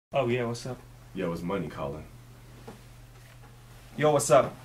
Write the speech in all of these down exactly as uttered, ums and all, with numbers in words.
Oh yeah, what's up? Yo, it's Money calling. Yo, what's up?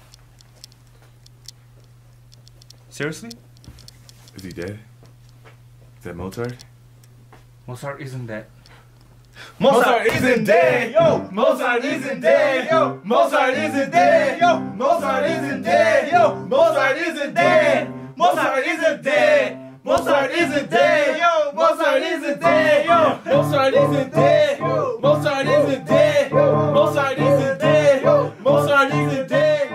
Seriously? Is he dead? Is that Mozart? Mozart isn't dead. Mozart isn't dead, yo! Mozart isn't dead, yo! Mozart isn't dead, yo! Mozart isn't dead, yo! Mozart isn't dead! Mozart isn't dead! Mozart isn't dead, yo! Mozart isn't dead, yo! Mozart isn't dead! Mozart isn't dead! Mozart isn't dead! Mozart isn't dead!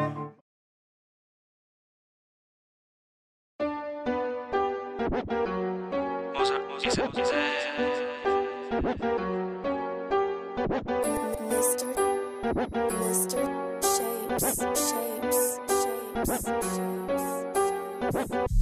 Mozart isn't dead. Mister Mister Shapes, Shapes, Shapes, Shapes.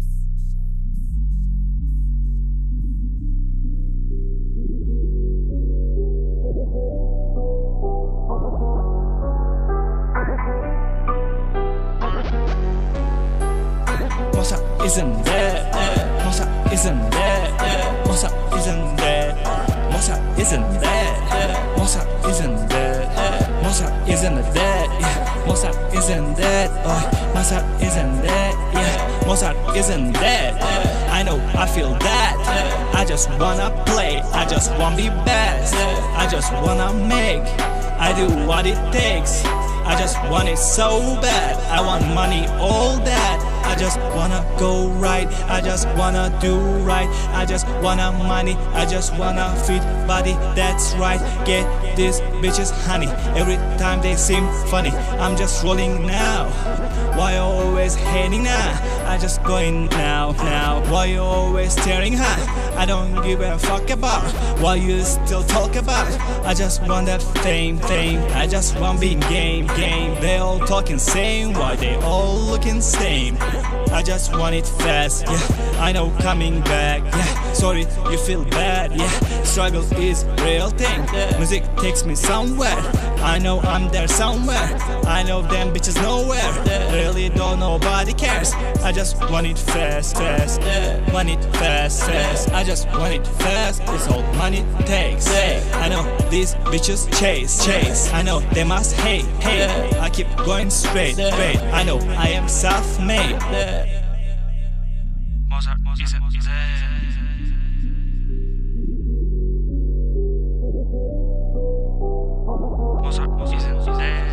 Mozart isn't dead. Mozart isn't dead. Mozart isn't dead. Mozart isn't dead. Mozart isn't dead. Mozart isn't dead. Yeah. Mozart isn't dead. Oh, Mozart isn't dead. Yeah. Mozart isn't dead. I know, I feel that. I just wanna play. I just wanna be best. I just wanna make. I do what it takes. I just want it so bad. I want money, all that. I just wanna go right. I just wanna do right. I just wanna money. I just wanna fit body. That's right. Get these bitches honey. Every time they seem funny. I'm just rolling now. Why you always hating now? I just going now, now. Why you always staring huh? I don't give a fuck about what you still talk about. I just want that fame, fame. I just want being game, game. They all talking same. Why they all looking same? I just want it fast, yeah. I know coming back, yeah. Sorry, you feel bad, yeah. Struggle is real thing. Music takes me somewhere. I know I'm there somewhere. I know them bitches nowhere. Really don't nobody cares. I just want it fast, fast. Want it fast, fast. I just want it fast. It's all money takes. I know these bitches chase, chase. I know they must hate, hate. I keep going straight, straight. I know I am self-made. Mozart isn't dead. Mozart isn't dead.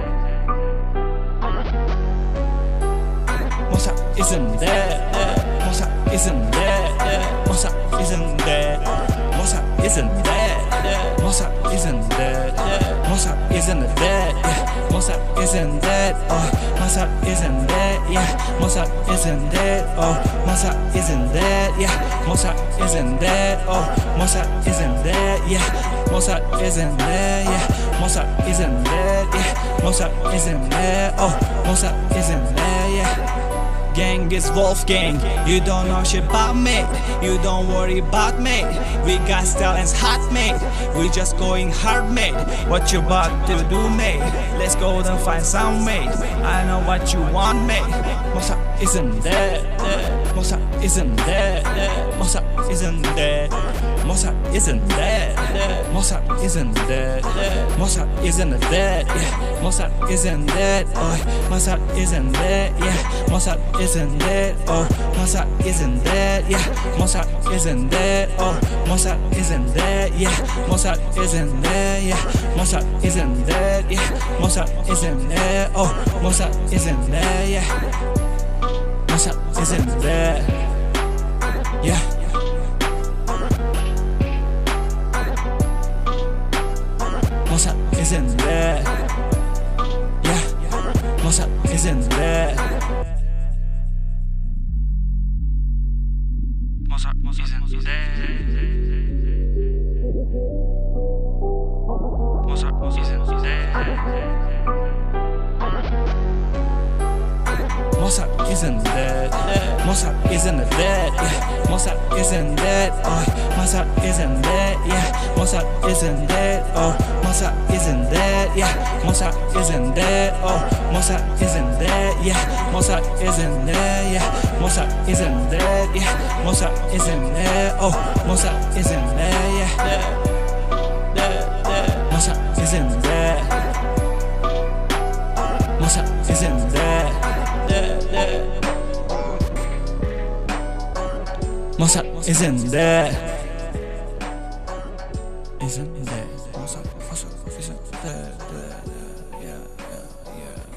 Mozart isn't dead. Mozart isn't dead. Mozart isn't dead. Mozart isn't dead. Mozart isn't dead. Mozart isn't dead. Mozart isn't dead. Oh, Mozart isn't dead. Yeah, Mozart isn't dead. Oh, Mozart isn't dead. Yeah, Mozart isn't dead. Oh, Mozart isn't dead. Yeah, Mozart isn't dead. Yeah, Mozart isn't dead. Yeah, Mozart isn't dead. Oh, Mozart isn't dead. Yeah. Gang is Wolfgang, you don't know shit about me. You don't worry about me. We got style and hot mate. We just going hard mate. What you about to do mate? Let's go and find some mate. I know what you want mate. Mozart isn't dead. Mozart isn't dead. Mozart isn't dead. Mozart isn't dead. Mozart isn't dead. Mozart isn't dead. Yeah. Mozart isn't dead. Oh, Mozart isn't dead. Yeah. Mozart isn't dead. Oh, Mozart isn't dead. Yeah. Mozart isn't dead. Oh, Mozart isn't dead. Yeah. Mozart isn't dead. Yeah. Mozart isn't dead. Yeah. Mozart isn't dead. Oh, Mozart isn't dead. Yeah. Mozart isn't dead. Yeah. Mozart isn't dead. Yeah, Mozart isn't dead. Mozart isn't dead. Mozart isn't dead. Mozart isn't dead. Mozart isn't dead. Yeah, Mozart isn't dead. Oh, Mozart isn't dead. Yeah, Mozart isn't dead. Oh, Mozart isn't dead. Yeah, Mozart isn't dead. Oh, Mozart isn't dead. Yeah, Mozart isn't dead. Yeah, Mozart isn't dead. Yeah, Mozart isn't dead. Oh, Mozart isn't dead. Yeah. isn't dead. Isn't dead. Mozart, Mozart isn't dead. Yeah, yeah, yeah.